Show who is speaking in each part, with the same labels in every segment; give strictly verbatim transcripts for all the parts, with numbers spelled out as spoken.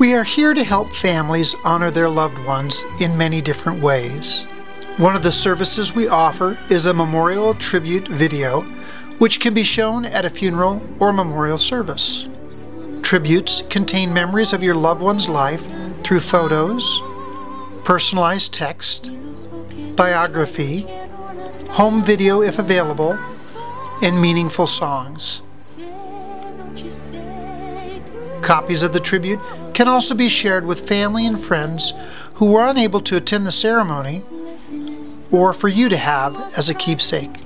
Speaker 1: We are here to help families honor their loved ones in many different ways. One of the services we offer is a memorial tribute video, which can be shown at a funeral or memorial service. Tributes contain memories of your loved one's life through photos, personalized text, biography, home video if available, and meaningful songs. Copies of the tribute can also be shared with family and friends who were unable to attend the ceremony, or for you to have as a keepsake.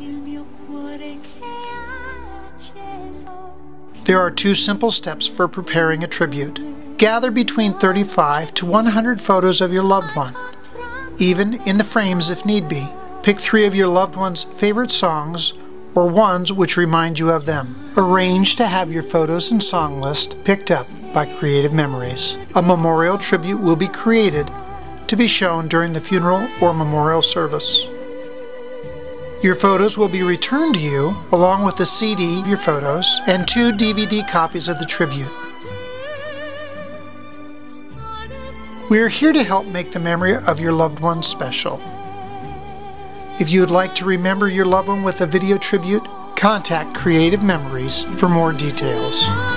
Speaker 1: There are two simple steps for preparing a tribute. Gather between thirty-five to one hundred photos of your loved one, even in the frames if need be. Pick three of your loved one's favorite songs or ones which remind you of them. Arrange to have your photos and song list picked up by Creative Memories. A memorial tribute will be created to be shown during the funeral or memorial service. Your photos will be returned to you along with a C D of your photos and two D V D copies of the tribute. We are here to help make the memory of your loved one special. If you would like to remember your loved one with a video tribute, contact Creative Memories for more details.